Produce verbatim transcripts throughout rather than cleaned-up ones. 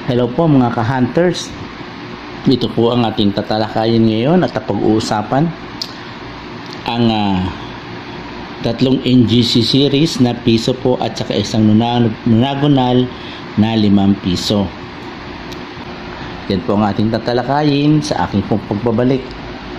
Hello po mga ka-hunters. Ito po ang ating tatalakayin ngayon at pag-uusapan ang uh, tatlong N G C series na piso po at saka isang nonagonal na limang piso. Yan po ang ating tatalakayin sa aking pong pagbabalik.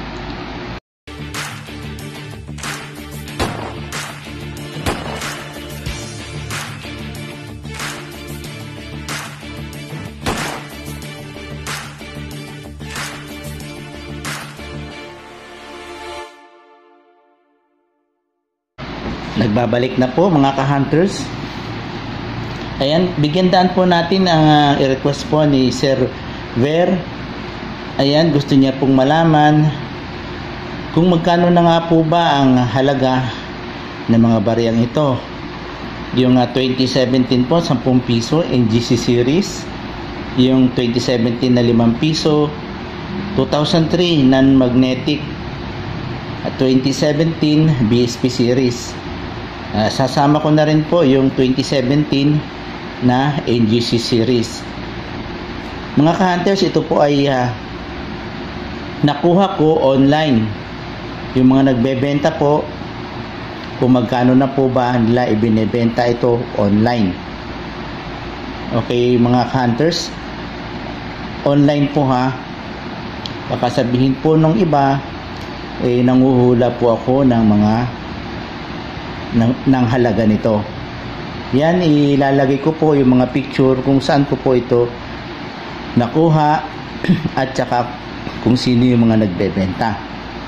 Nagbabalik na po mga ka-hunters. Ayan, bigyan daan po natin ang uh, i-request po ni Sir Ver. Ayan, gusto niya pong malaman kung magkano na nga po ba ang halaga ng mga bariyang ito. Yung uh, twenty seventeen po, ten piso N G C series. Yung twenty seventeen na limang piso, two thousand three non-magnetic. At twenty seventeen B S P series. Uh, sasama ko na rin po yung twenty seventeen na N G C series. Mga ka-hunters, ito po ay uh, nakuha ko online. Yung mga nagbebenta po, kung magkano na po ba nila ibinebenta ito online. Okay mga ka-hunters, online po ha. Baka sabihin po nung iba, eh nanguhula po ako ng mga ng, ng halaga nito. Yan, ilalagay ko po yung mga picture kung saan ko po ito nakuha at saka kung sino yung mga nagbebenta.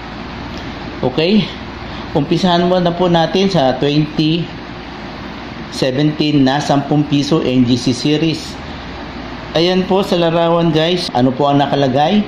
Okay, umpisahan mo na po natin sa twenty seventeen na ten piso N G C series. Ayan po sa larawan guys, ano po ang nakalagay?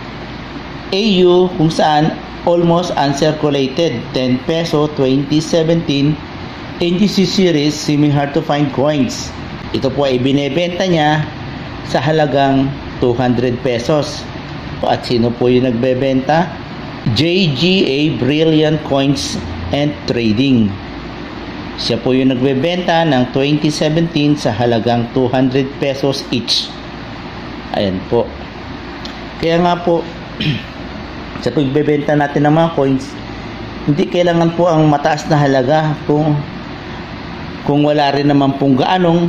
A U kung saan almost uncirculated, ten peso, twenty seventeen N G C series semi hard to find coins. Ito po ay binebenta niya sa halagang two hundred pesos. At sino po yung nagbebenta? J G A Brilliant Coins and Trading. Siya po yung nagbebenta ng twenty seventeen sa halagang two hundred pesos each. Ayan po. Kaya nga po sa pagbebenta natin ng mga coins, hindi kailangan po ang mataas na halaga kung kung wala rin naman pong gaanong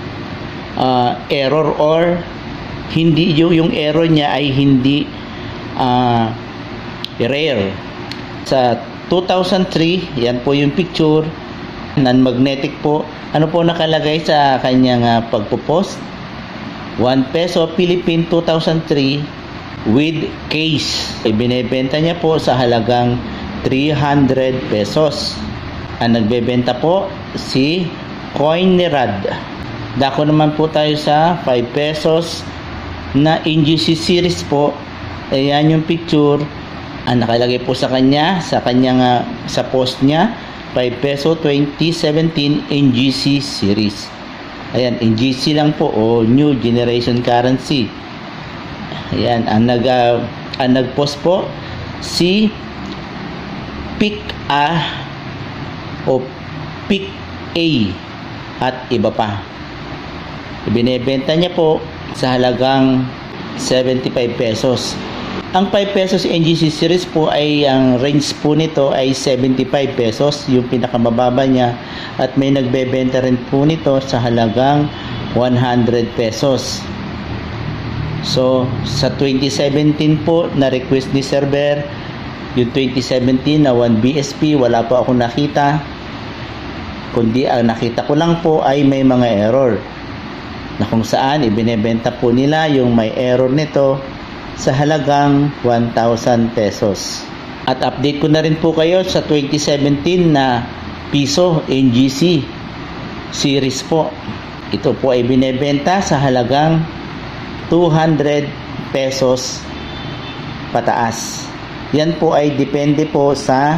uh, error or hindi yung, yung error niya ay hindi uh, rare. Sa two thousand three, yan po yung picture, non-magnetic po. Ano po nakalagay sa kanyang uh, pagpo-post? one peso Philippine two thousand three with case. Ibinebenta niya po sa halagang three hundred pesos. Ang nagbebenta po si Coinrad. Dako naman po tayo sa five pesos na N G C series po. Ayan yung picture. Ang nakalagay po sa kanya, sa kanyang uh, sa post niya, five peso twenty seventeen N G C series. Ayan, N G C lang po o New Generation Currency. Ayan, ang nag uh, ang nag-post po si Pick A o Pick A at iba pa. Ibinebenta niya po sa halagang seventy-five pesos. Ang five pesos N G C series po ay ang range po nito ay seventy-five pesos, yung pinakamababa niya, at may nagbebenta rin po nito sa halagang one hundred pesos. So, sa twenty seventeen po na request ni Sir Ver, yung twenty seventeen na one B S P, wala po ako nakita. Kundi ang nakita ko lang po ay may mga error. Na kung saan ibinebenta po nila yung may error nito sa halagang one thousand pesos. At update ko na rin po kayo sa twenty seventeen na piso N G C series po. Ito po ay binebenta sa halagang two hundred pesos pataas. Yan po ay depende po sa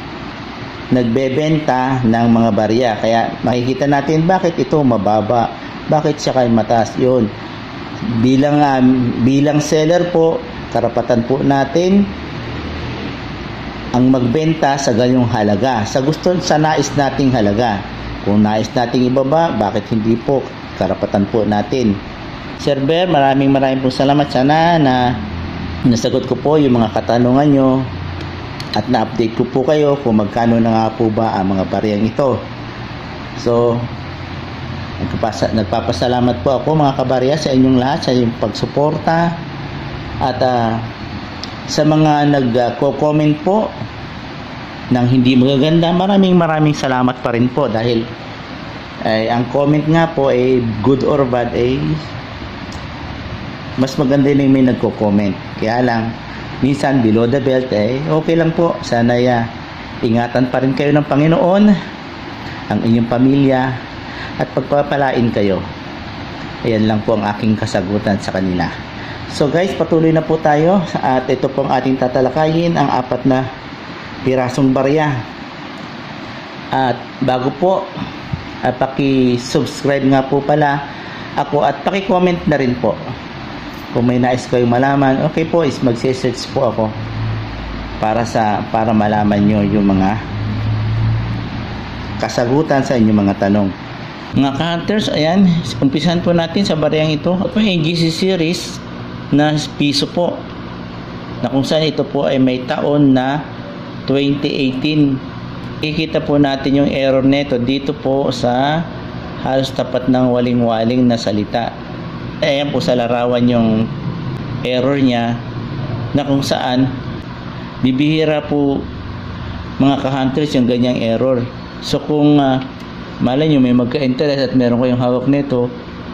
nagbebenta ng mga barya. Kaya makikita natin bakit ito mababa, bakit siya kay mataas. Yun, bilang uh, bilang seller po, karapatan po natin ang magbenta sa ganyong halaga, sa gusto, sa nais nating halaga. Kung nais nating ibaba, bakit hindi po? Karapatan po natin. server. Maraming maraming po salamat. Sana na nasagot ko po yung mga katanungan nyo at na-update ko po kayo kung magkano na nga po ba ang mga bariyang ito. So, nagpapasa, nagpapasalamat po ako mga kabarya sa inyong lahat sa inyong pagsuporta at uh, sa mga nag-comment po ng hindi magaganda. Maraming maraming salamat pa rin po dahil ay, ang comment nga po ay good or bad ay mas maganda yung may nagko-comment. Kaya lang minsan below the belt eh okay lang po. Sana ya, ingatan pa rin kayo ng Panginoon ang inyong pamilya at pagpapalain kayo. Ayan lang po ang aking kasagutan sa kanila. So guys, patuloy na po tayo at ito po ang ating tatalakayin, ang apat na pirasong barya. At bago po, uh, paki-subscribe nga po pala ako at paki-comment na rin po. Kung may nais kayong malaman, okay po, is magse-search po ako para sa para malaman nyo yung mga kasagutan sa inyong mga tanong. Mga ka-hunters, ayan, umpisan po natin sa bariyang ito. Ito yung G C series na piso po, na kung saan ito po ay may taon na twenty eighteen. Kikita po natin yung error nito dito po sa halos tapat ng waling-waling na salita. Ayan po sa larawan yung error niya, na kung saan bibihira po mga ka-hunters yung ganyang error. So kung uh, malay nyo may magka-interest at meron kayong hawak nito,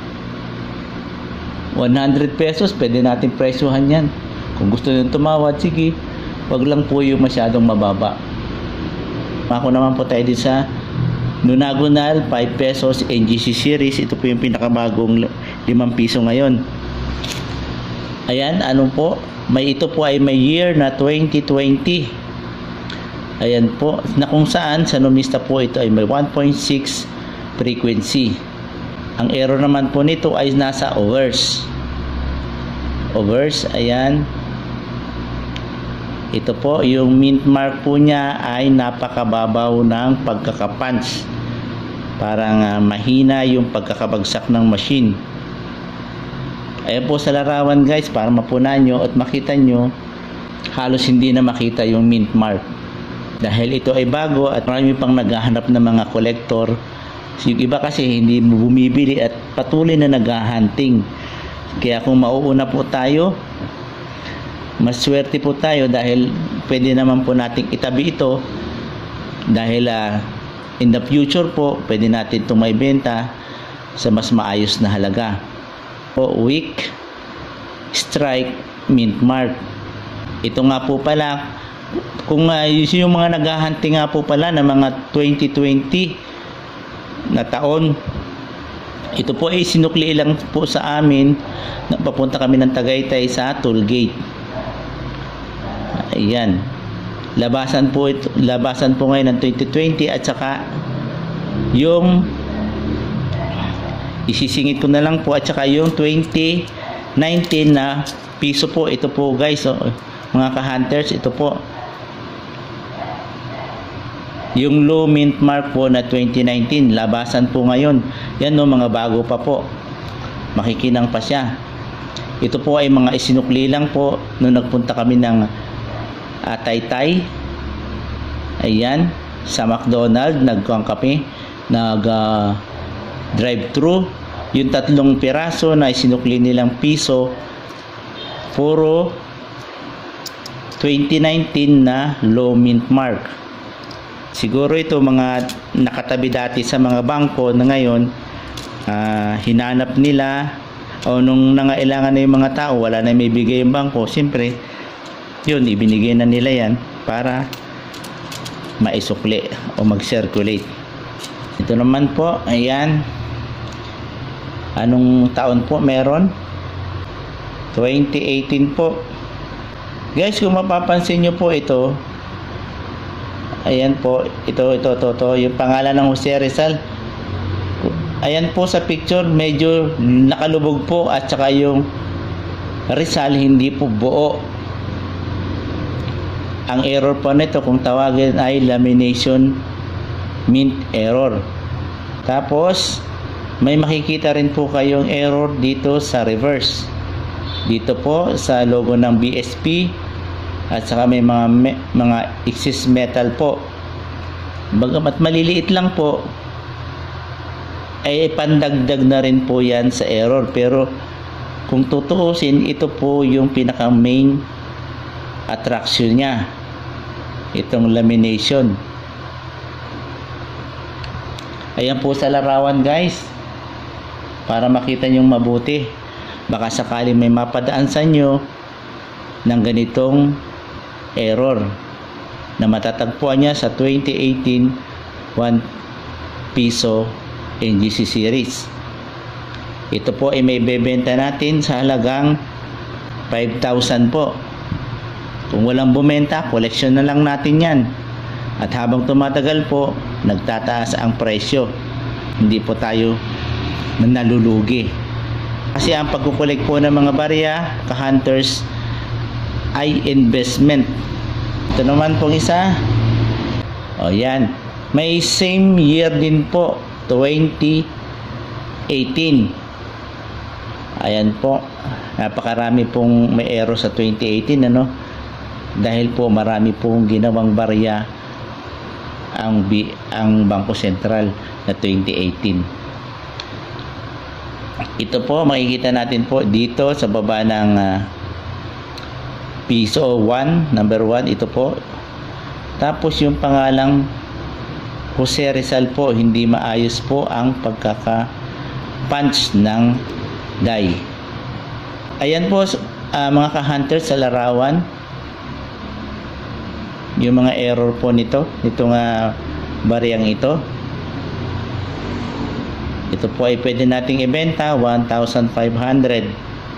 one hundred pesos, pwede natin presyuhan yan. Kung gusto nyo tumawad, sige, wag lang po yung masyadong mababa. Ako naman po tayo din sa Nunagonal, five pesos N G C series. Ito po yung pinakabagong limang piso ngayon. Ayan, ano po, may ito po ay may year na twenty twenty. Ayan po, na kung saan sa numista po ito ay may one point six frequency. Ang error naman po nito ay nasa overs. Overs, ayan. Ito po, yung mint mark po niya ay napakababaw ng pagkakapunch. Parang uh, mahina yung pagkakabagsak ng machine. Ayan po sa larawan guys, para mapunan nyo at makita nyo, halos hindi na makita yung mint mark. Dahil ito ay bago at marami pang naghahanap ng mga collector. Yung iba kasi hindi bumibili at patuloy na naghahunting. Kaya kung mauuna po tayo, mas swerte po tayo dahil pwede naman po nating itabi ito. Dahil uh, in the future po, pwede natin itong maibenta sa mas maayos na halaga. O weak strike mint mark. Ito nga po pala, kung uh, yung mga naghahunting nga po pala ng mga twenty twenty na taon, ito po ay sinukli lang po sa amin na papunta kami ng Tagaytay sa toll gate. Ayan, labasan po ito, labasan po ngayon ng twenty twenty at saka yung isisingit ko na lang po at saka yung twenty nineteen na piso po. Ito po guys, oh, mga ka-hunters, ito po yung low mint mark po na twenty nineteen, labasan po ngayon. Yan no, mga bago pa po, makikinang pa siya. Ito po ay mga isinukli lang po nung nagpunta kami ng uh, Taytay. Ayan, sa McDonald's nagkuhan kami, nag uh, drive thru. Yung tatlong piraso na isinukli nilang piso, puro twenty nineteen na low mint mark. Siguro ito mga nakatabi dati sa mga bangko na ngayon uh, hinanap nila, o nung nangailangan na yung mga tao, wala na may bigay yung bangko, siyempre yun, ibinigay na nila yan para maisukli o mag-circulate. Ito naman po, ayan, anong taon po meron? twenty eighteen po guys. Kung mapapansin nyo po ito, ayan po, ito, ito, ito, ito, yung pangalan ng Jose Rizal. Ayan po sa picture, medyo nakalubog po at saka yung Rizal hindi po buo. Ang error po nito kung tawagin ay lamination mint error. Tapos May makikita rin po kayong error dito sa reverse. Dito po sa logo ng B S P at saka may mga me, mga excess metal po. Bagamat maliliit lang po, ay pandagdag na rin po yan sa error. Pero kung tutuusin, ito po yung pinaka main attraction niya, itong lamination. Ayan po sa larawan guys, para makita nyo mabuti. Baka sakaling may mapadaan sa inyo ng ganitong error na matatagpuan niya sa twenty eighteen one piso N G C series. Ito po ay may bebenta natin sa halagang five thousand po. Kung walang bumenta, collection na lang natin yan. At habang tumatagal po, nagtataas ang presyo. Hindi po tayo nalulugi. Kasi ang pagkukolek po ng mga barya, ka-hunters, ay investment. Ito naman pong isa. O yan. May same year din po, twenty eighteen. Ayan po. Napakarami pong may error sa twenty eighteen, ano? Dahil po marami pong ginawang barya ang, B, ang Bangko Sentral na twenty eighteen. Ito po, makikita natin po dito sa baba ng uh, piso one, number one, ito po. Tapos yung pangalang Jose Rizal po, hindi maayos po ang pagkaka-punch ng die. Ayan po, uh, mga ka-hunters sa larawan, yung mga error po nito, itong uh, bariyang ito. Ito po ay pwede nating ibenta one thousand five hundred.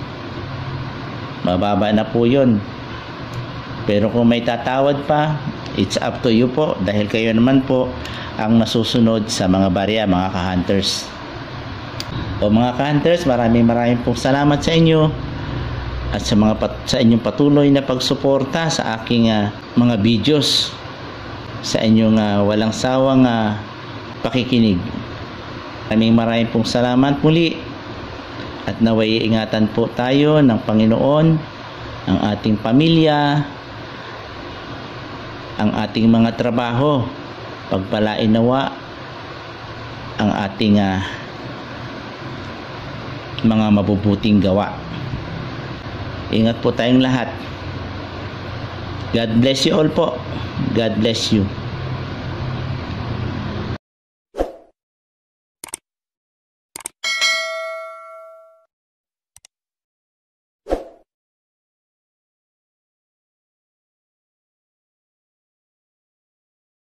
Mababa na po yun. Pero kung may tatawad pa, it's up to you po, dahil kayo naman po ang nasusunod sa mga barya, mga ka-hunters. O mga ka-hunters, maraming maraming pong salamat sa inyo at sa mga pat sa inyong patuloy na pagsuporta sa aking uh, mga videos, sa inyong uh, walang sawang uh, pakikinig. Maraming maraming pong salamat muli, at naway ingatan po tayo ng Panginoon, ang ating pamilya, ang ating mga trabaho. Pagpalain nawa ang ating uh, mga mabubuting gawa. Ingat po tayong lahat. God bless you all po. God bless you.